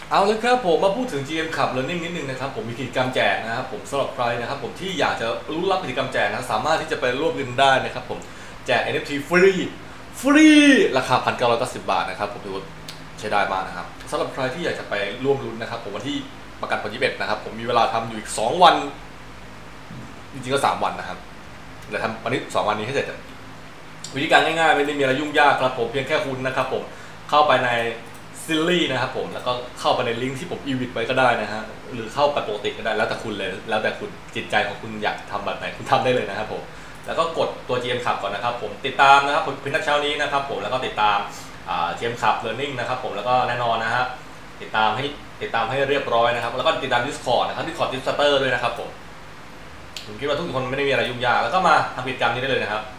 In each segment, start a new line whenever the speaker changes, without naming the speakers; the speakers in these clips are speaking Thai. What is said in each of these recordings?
เอาเลยครับผมมาพูดถึง GM Club Learning นิดนึงนะครับผมมีกิจกรรมแจกนะครับผมสำหรับใครนะครับผมที่อยากจะรู้รับกิจกรรมแจกนะสามารถที่จะไปร่วมกันได้นะครับผมแจก NFT ฟรีราคา 1,990 บาทนะครับผมถือว่าใช้ได้มากนะครับสำหรับใครที่อยากจะไปร่วมลุ้นนะครับผมวันที่ประกาศวันที่21นะครับผมมีเวลาทำอยู่อีก2วันจริงๆก็3วันนะครับแต่ทำวันนี้2วันนี้ให้เสร็จวิธีการง่ายๆไม่ได้มีอะไรยุ่งยากครับผมเพียงแค่คุณนะครับผมเข้าไปในซิลลี่นะครับผมแล้วก็เข้าไปในลิงก์ที่ผมอีวิทไว้ก็ได้นะฮะหรือเข้าไปปกติก็ได้แล้วแต่คุณเลยแล้วแต่คุณจิตใจของคุณอยากทำแบบไหนคุณทำได้เลยนะครับผมแล้วก็กดตัว GM Club ก่อนนะครับผมติดตามนะครับผมพินักเช้านี้นะครับผมแล้วก็ติดตามGM Club Learning นะครับผมแล้วก็แน่นอนนะฮะติดตามให้เรียบร้อยนะครับแล้วก็ติดตาม Discord นะครับ Discord Discord ด้วยนะครับผมคิดว่าทุกคนไม่ได้มีอะไรยุ่งยากแล้วก็มาทำกิจกรรมนี้ได้เลยนะครับ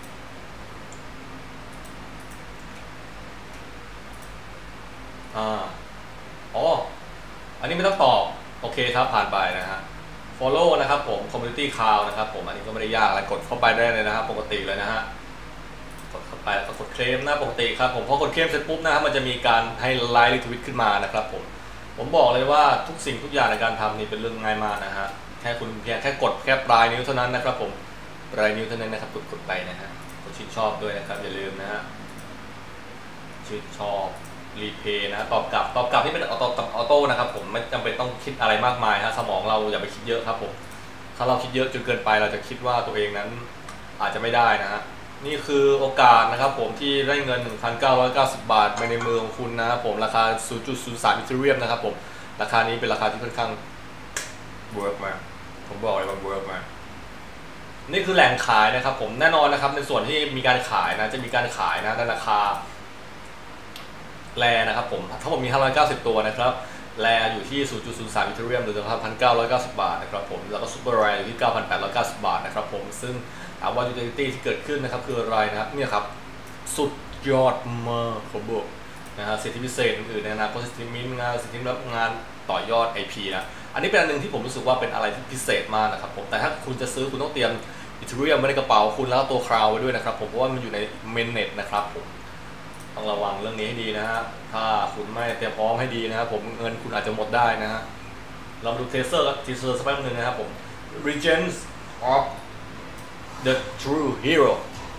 อ๋ออันนี้ไม่ต้องตอบโอเคครับผ่านไปนะฮะ follow นะครับผม community cloud นะครับผมอันนี้ก็ไม่ได้ยากอะไรกดเข้าไปได้เลยนะครับปกติเลยนะฮะกดเข้าไปแล้วก็กดเคลมนะปกติครับผมพอกดเคลมเสร็จปุ๊บนะครับมันจะมีการให้ไลค์รีทวิตขึ้นมานะครับผมบอกเลยว่าทุกสิ่งทุกอย่างในการทำนี่เป็นเรื่องง่ายมากนะฮะแค่คุณเพียงแค่กดแค่ปลายนิ้วเท่านั้นนะครับผมปลายนิ้วเท่านั้นนะครับกดไปนะฮะกดชื่นชอบด้วยนะครับอย่าลืมนะฮะชื่นชอบรีเพย์นะตอบกลับที่เป็นออโต้นะครับผมไม่จำเป็นต้องคิดอะไรมากมายฮะสมองเราอย่าไปคิดเยอะครับผมถ้าเราคิดเยอะจนเกินไปเราจะคิดว่าตัวเองนั้นอาจจะไม่ได้นะฮะนี่คือโอกาสนะครับผมที่ได้เงิน 1,990 บาทไปในมือของคุณนะครับผมราคา 0.03 อีเธเรียมนะครับผมราคานี้เป็นราคาที่ค่อนข้างเวิร์กมากผมบอกเลยว่าเวิร์กมากนี่คือแหล่งขายนะครับผมแน่นอนนะครับในส่วนที่มีการขายนะจะมีการขายนะในราคาแรนะครับผมทั้งหมดมี590ตัวนะครับแรอยู่ที่ 0.03 อีเธเรียมหรือ 1,990 บาทนะครับผมแล้วก็ซูเปอร์แรอยู่ที่ 9,890 บาทนะครับผมซึ่งถามว่า utility ที่เกิดขึ้นนะครับคืออะไรนะครับเนี่ยครับสุดยอดมากผมบอกนะฮะสิทธิพิเศษอื่นๆในอนาคตสิทธิมิ้นงานสิทธิรับงานต่อยอด IP นะอันนี้เป็นอันนึงที่ผมรู้สึกว่าเป็นอะไรที่พิเศษมากนะครับผมแต่ถ้าคุณจะซื้อคุณต้องเตรียมอีเธเรียมไว้ในกระเป๋าคุณแล้วตัวคราวไว้ด้วยนะครับผมเพราะว่ามันอยู่ในเมนเน็ตนะครับผมต้องระวังเรื่องนี้ให้ดีนะฮะถ้าคุณไม่เตรียมพร้อมให้ดีนะครับผมเงินคุณอาจจะหมดได้นะฮะเรามาดูเทเซอร์สักแป๊บนึงนะครับผม Regents of the True Hero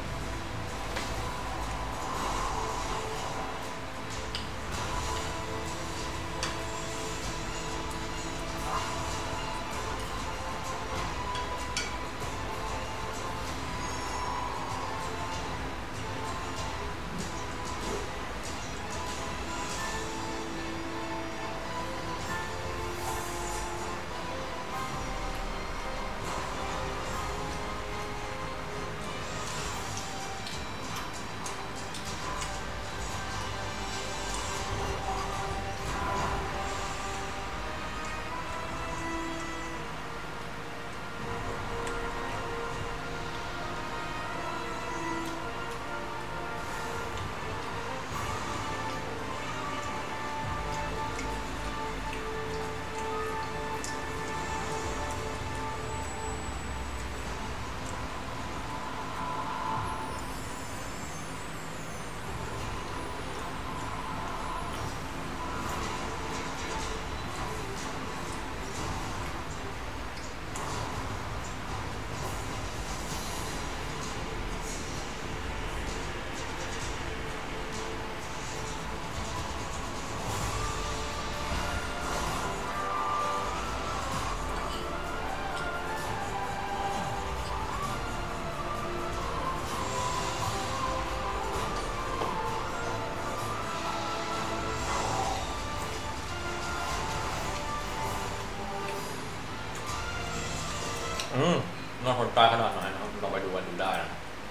น่าสนใจขนาดไหนนะครับลองไปดูกันดูได้นะ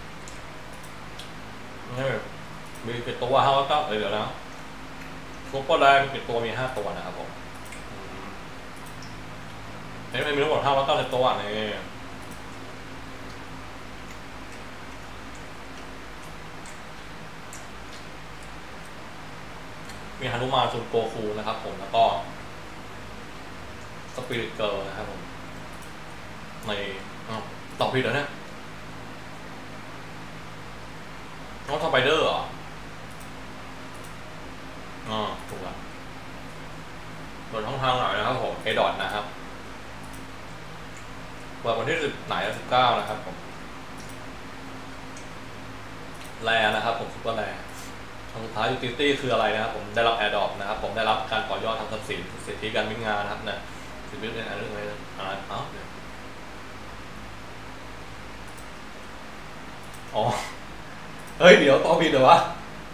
นี่มีกี่ตัว509เดี๋ยวนะซุปเปอร์แรงมีกี่ตัวมี5ตัวนะครับผมนี่มีทั้งหมด590ตัวนี่มีฮานุมานซุนโกคูนะครับผมแล้วก็สปิริตเกิร์ลนะครับผมในตอบผิดแล้วเนี่ยน้องทอมไบเดอร์เหรอถูกแล้วส่วนช่องทางไหนนะครับผม A ดอทนะครับเปิดวันที่10ไหน19นะครับผมแรนะครับผมซุปเปอร์แรทางสุดท้าย utility คืออะไรนะครับผมได้รับ Adopt นะครับผมได้รับการต่อยอดทางทรัพย์สิทธิการวิ่งงานนะครับนะสิทธิเป็นอะไรเรื่องอะไรอ๋อเฮ้ยเดี๋ยวต่อผิดเหรอวะ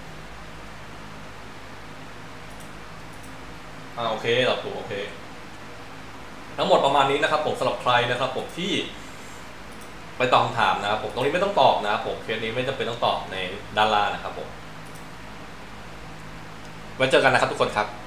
โอเคตอบถูกโอเคทั้งหมดประมาณนี้นะครับผมสำหรับใครนะครับผมที่ไปตอบคำถามนะครับผมตรงนี้ไม่ต้องตอบนะครับผมเคสนี้ไม่จำเป็นต้องตอบในด้านล่างนะครับผมไว้เจอกันนะครับทุกคนครับ